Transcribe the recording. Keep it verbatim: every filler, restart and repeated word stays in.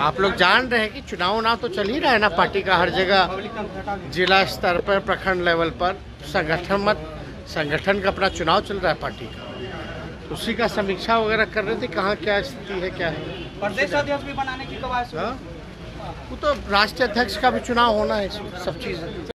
आप लोग जान रहे हैं कि चुनाव ना तो चल ही रहा है ना पार्टी का, हर जगह जिला स्तर पर, प्रखंड लेवल पर संगठन मत संगठन का अपना चुनाव चल रहा है पार्टी का। उसी का समीक्षा वगैरह कर रहे थे, कहाँ क्या स्थिति है, क्या है। प्रदेश अध्यक्ष भी बनाने की कवायद, वो तो राष्ट्रीय अध्यक्ष का भी चुनाव होना है, सब चीज़ है।